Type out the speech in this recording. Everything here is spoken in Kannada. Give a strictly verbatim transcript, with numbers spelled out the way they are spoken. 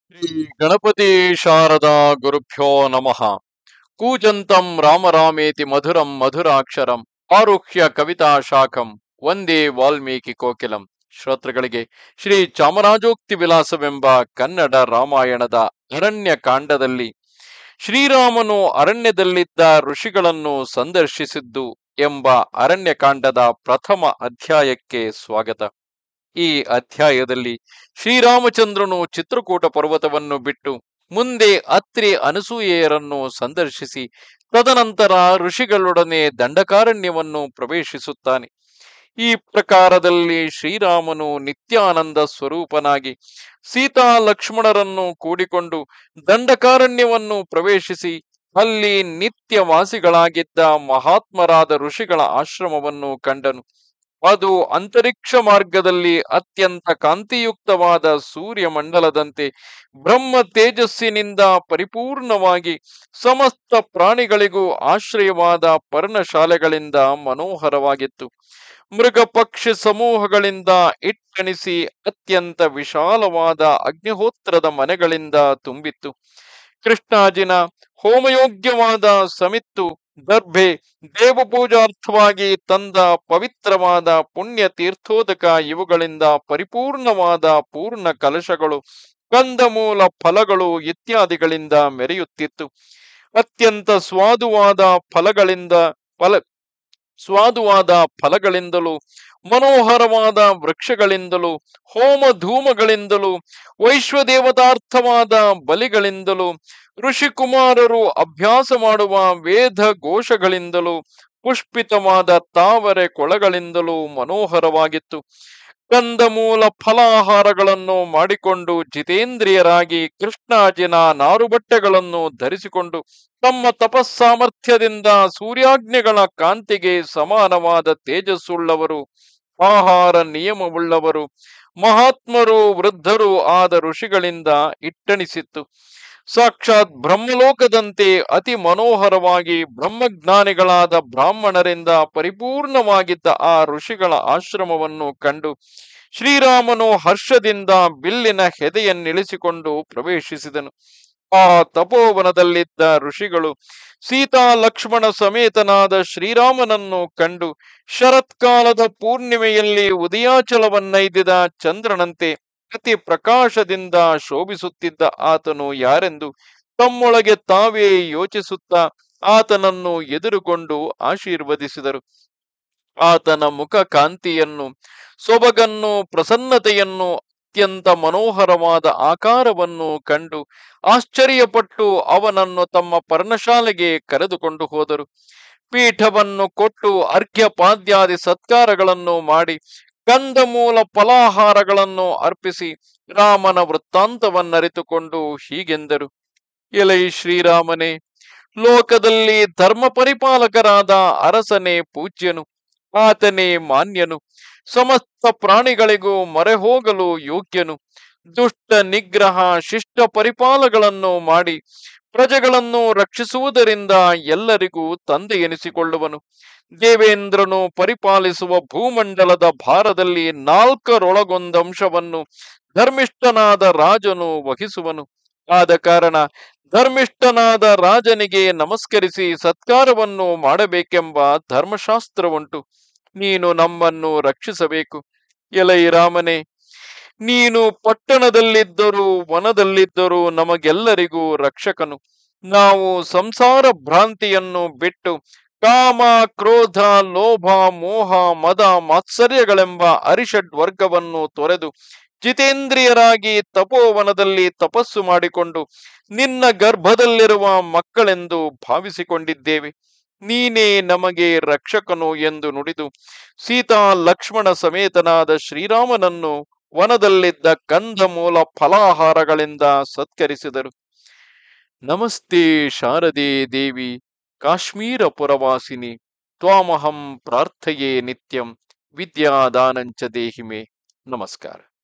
ಶ್ರೀ ಗಣಪತಿ ಶಾರದಾ ಗುರುಭ್ಯೋ ನಮಃ. ಕೂಜಂತಂ ರಾಮ ರಾಮೇತಿ ಮಧುರಂ ಮಧುರಾಕ್ಷರಂ ಆರುಹ್ಯ ಕವಿತಾ ಶಾಖಂ ವಂದೇ ವಾಲ್ಮೀಕಿ ಕೋಕಿಲಂ. ಶ್ರೋತೃಗಳಿಗೆ ಶ್ರೀ ಚಾಮರಾಜೋಕ್ತಿ ವಿಲಾಸವೆಂಬ ಕನ್ನಡ ರಾಮಾಯಣದ ಅರಣ್ಯ ಕಾಂಡದಲ್ಲಿ ಶ್ರೀರಾಮನು ಅರಣ್ಯದಲ್ಲಿದ್ದ ಋಷಿಗಳನ್ನು ಸಂದರ್ಶಿಸಿದ್ದು ಎಂಬ ಅರಣ್ಯಕಾಂಡದ ಪ್ರಥಮ ಅಧ್ಯಾಯಕ್ಕೆ ಸ್ವಾಗತ. ಈ ಅಧ್ಯಾಯದಲ್ಲಿ ಶ್ರೀರಾಮಚಂದ್ರನು ಚಿತ್ರಕೂಟ ಪರ್ವತವನ್ನು ಬಿಟ್ಟು ಮುಂದೆ ಅತ್ರಿ ಅನಸೂಯೆಯರನ್ನು ಸಂದರ್ಶಿಸಿ ತದನಂತರ ಋಷಿಗಳೊಡನೆ ದಂಡಕಾರಣ್ಯವನ್ನು ಪ್ರವೇಶಿಸುತ್ತಾನೆ. ಈ ಪ್ರಕಾರದಲ್ಲಿ ಶ್ರೀರಾಮನು ನಿತ್ಯಾನಂದ ಸ್ವರೂಪನಾಗಿ ಸೀತಾ ಲಕ್ಷ್ಮಣರನ್ನು ಕೂಡಿಕೊಂಡು ದಂಡಕಾರಣ್ಯವನ್ನು ಪ್ರವೇಶಿಸಿ ಅಲ್ಲಿ ನಿತ್ಯ ವಾಸಿಗಳಾಗಿದ್ದ ಮಹಾತ್ಮರಾದ ಋಷಿಗಳ ಆಶ್ರಮವನ್ನು ಕಂಡನು. ಅದು ಅಂತರಿಕ್ಷ ಮಾರ್ಗದಲ್ಲಿ ಅತ್ಯಂತ ಕಾಂತಿಯುಕ್ತವಾದ ಸೂರ್ಯಮಂಡಲದಂತೆ ಬ್ರಹ್ಮ ತೇಜಸ್ಸಿನಿಂದ ಪರಿಪೂರ್ಣವಾಗಿ ಸಮಸ್ತ ಪ್ರಾಣಿಗಳಿಗೂ ಆಶ್ರಯವಾದ ಪರ್ಣಶಾಲೆಗಳಿಂದ ಮನೋಹರವಾಗಿತ್ತು. ಮೃಗ ಪಕ್ಷಿ ಸಮೂಹಗಳಿಂದ ಇಟ್ಟಣಿಸಿ ಅತ್ಯಂತ ವಿಶಾಲವಾದ ಅಗ್ನಿಹೋತ್ರದ ಮನೆಗಳಿಂದ ತುಂಬಿತ್ತು. ಕೃಷ್ಣಾಜಿನ ಹೋಮಯೋಗ್ಯವಾದ ಸಮಿತ್ತು, ದರ್ಭೆ, ದೇವಪೂಜಾರ್ಥವಾಗಿ ತಂದ ಪವಿತ್ರವಾದ ಪುಣ್ಯ ತೀರ್ಥೋದಕ ಇವುಗಳಿಂದ ಪರಿಪೂರ್ಣವಾದ ಪೂರ್ಣ ಕಲಶಗಳು, ಕಂದಮೂಲ ಫಲಗಳು ಇತ್ಯಾದಿಗಳಿಂದ ಮೆರೆಯುತ್ತಿತ್ತು. ಅತ್ಯಂತ ಸ್ವಾದುವಾದ ಫಲಗಳಿಂದ ಫಲ ಸ್ವಾದುವಾದ ಫಲಗಳಿಂದಲೂ ಮನೋಹರವಾದ ವೃಕ್ಷಗಳಿಂದಲೂ ಹೋಮಧೂಮಗಳಿಂದಲೂ ವೈಶ್ವದೇವತಾರ್ಥವಾದ ಬಲಿಗಳಿಂದಲೂ ಋಷಿಕುಮಾರರು ಅಭ್ಯಾಸ ಮಾಡುವ ವೇದ ಘೋಷಗಳಿಂದಲೂ ಪುಷ್ಪಿತವಾದ ತಾವರೆ ಕೊಳಗಳಿಂದಲೂ ಮನೋಹರವಾಗಿತ್ತು. ಕಂದಮೂಲ ಫಲಾಹಾರಗಳನ್ನು ಮಾಡಿಕೊಂಡು ಜಿತೇಂದ್ರಿಯರಾಗಿ ಕೃಷ್ಣಾಜಿನ ನಾರುಬಟ್ಟೆಗಳನ್ನು ಧರಿಸಿಕೊಂಡು ತಮ್ಮ ತಪಸ್ಸಾಮರ್ಥ್ಯದಿಂದ ಸೂರ್ಯಾಗ್ನಿಗಳ ಕಾಂತಿಗೆ ಸಮಾನವಾದ ತೇಜಸ್ಸುಳ್ಳವರು, ಆಹಾರ ನಿಯಮವುಳ್ಳವರು, ಮಹಾತ್ಮರು, ವೃದ್ಧರು ಆದ ಋಷಿಗಳಿಂದ ಇಟ್ಟಣಿಸಿತ್ತು. ಸಾಕ್ಷಾತ್ ಬ್ರಹ್ಮಲೋಕದಂತೆ ಅತಿ ಮನೋಹರವಾಗಿ ಬ್ರಹ್ಮಜ್ಞಾನಿಗಳಾದ ಬ್ರಾಹ್ಮಣರಿಂದ ಪರಿಪೂರ್ಣವಾಗಿದ್ದ ಆ ಋಷಿಗಳ ಆಶ್ರಮವನ್ನು ಕಂಡು ಶ್ರೀರಾಮನು ಹರ್ಷದಿಂದ ಬಿಲ್ಲಿನ ಹೆದೆಯನ್ನಿಳಿಸಿಕೊಂಡು ಪ್ರವೇಶಿಸಿದನು. ಆ ತಪೋವನದಲ್ಲಿದ್ದ ಋಷಿಗಳು ಸೀತಾ ಲಕ್ಷ್ಮಣ ಸಮೇತನಾದ ಶ್ರೀರಾಮನನ್ನು ಕಂಡು ಶರತ್ಕಾಲದ ಪೂರ್ಣಿಮೆಯಲ್ಲಿ ಉದಯಾಚಲವನ್ನೈದಿದ ಚಂದ್ರನಂತೆ ಅತಿ ಪ್ರಕಾಶದಿಂದ ಶೋಭಿಸುತ್ತಿದ್ದ ಆತನು ಯಾರೆಂದು ತಮ್ಮೊಳಗೆ ತಾವೇ ಯೋಚಿಸುತ್ತಾ ಆತನನ್ನು ಎದುರುಗೊಂಡು ಆಶೀರ್ವದಿಸಿದರು. ಆತನ ಮುಖ ಕಾಂತಿಯನ್ನು, ಸೊಬಗನ್ನು, ಪ್ರಸನ್ನತೆಯನ್ನು, ಅತ್ಯಂತ ಮನೋಹರವಾದ ಆಕಾರವನ್ನು ಕಂಡು ಆಶ್ಚರ್ಯಪಟ್ಟು ಅವನನ್ನು ತಮ್ಮ ಪರ್ಣಶಾಲೆಗೆ ಕರೆದುಕೊಂಡು ಹೋದರು. ಪೀಠವನ್ನು ಕೊಟ್ಟು ಅರ್ಘ್ಯಪಾದ್ಯಾದಿ ಸತ್ಕಾರಗಳನ್ನು ಮಾಡಿ ಕಂದಮೂಲ ಫಲಾಹಾರಗಳನ್ನು ಅರ್ಪಿಸಿ ರಾಮನ ವೃತ್ತಾಂತವನ್ನರಿತುಕೊಂಡು ಹೀಗೆಂದರು. ಎಲೈ ಶ್ರೀರಾಮನೇ, ಲೋಕದಲ್ಲಿ ಧರ್ಮ ಪರಿಪಾಲಕರಾದ ಅರಸನೇ ಪೂಜ್ಯನು, ಆತನೇ ಮಾನ್ಯನು, ಸಮಸ್ತ ಪ್ರಾಣಿಗಳಿಗೂ ಮೊರೆ ಹೋಗಲು ಯೋಗ್ಯನು, ದುಷ್ಟ ನಿಗ್ರಹ ಶಿಷ್ಟ ಪರಿಪಾಲಗಳನ್ನು ಮಾಡಿ ಪ್ರಜೆಗಳನ್ನು ರಕ್ಷಿಸುವುದರಿಂದ ಎಲ್ಲರಿಗೂ ತಂದೆ ಎನಿಸಿಕೊಳ್ಳುವನು. ದೇವೇಂದ್ರನು ಪರಿಪಾಲಿಸುವ ಭೂಮಂಡಲದ ಭಾರದಲ್ಲಿ ನಾಲ್ಕರೊಳಗೊಂದಂಶವನ್ನು ಧರ್ಮಿಷ್ಠನಾದ ರಾಜನು ವಹಿಸುವನು. ಆದ ಕಾರಣ ಧರ್ಮಿಷ್ಠನಾದ ರಾಜನಿಗೆ ನಮಸ್ಕರಿಸಿ ಸತ್ಕಾರವನ್ನು ಮಾಡಬೇಕೆಂಬ ಧರ್ಮಶಾಸ್ತ್ರವುಂಟು. ನೀನು ನಮ್ಮನ್ನು ರಕ್ಷಿಸಬೇಕು. ಎಲೈ ರಾಮನೇ, ನೀನು ಪಟ್ಟಣದಲ್ಲಿದ್ದರೂ ವನದಲ್ಲಿದ್ದರೂ ನಮಗೆಲ್ಲರಿಗೂ ರಕ್ಷಕನು. ನಾವು ಸಂಸಾರ ಭ್ರಾಂತಿಯನ್ನು ಬಿಟ್ಟು ಕಾಮ, ಕ್ರೋಧ, ಲೋಭ, ಮೋಹ, ಮದ, ಮಾತ್ಸರ್ಯಗಳೆಂಬ ಅರಿಷಡ್ ವರ್ಗವನ್ನು ತೊರೆದು ಜಿತೇಂದ್ರಿಯರಾಗಿ ತಪೋವನದಲ್ಲಿ ತಪಸ್ಸು ಮಾಡಿಕೊಂಡು ನಿನ್ನ ಗರ್ಭದಲ್ಲಿರುವ ಮಕ್ಕಳೆಂದು ಭಾವಿಸಿಕೊಂಡಿದ್ದೇವೆ. ನೀನೇ ನಮಗೆ ರಕ್ಷಕನು ಎಂದು ನುಡಿದು ಸೀತಾ ಲಕ್ಷ್ಮಣ ಸಮೇತನಾದ ಶ್ರೀರಾಮನನ್ನು ವನದಲ್ಲಿದ್ದ ಕಂದಮೂಲ ಫಲಾಹಾರಗಳಿಂದ ಸತ್ಕರಿಸಿದರು. ನಮಸ್ತೆ ಶಾರದೆ ದೇವಿ ಕಾಶ್ಮೀರ ಪುರವಾಸಿನಿ, ತ್ವಾಮಹಂ ಪ್ರಾರ್ಥಯೇ ನಿತ್ಯಂ ವಿದ್ಯಾದಾನಂಚ ದೇಹಿಮೆ. ನಮಸ್ಕಾರ.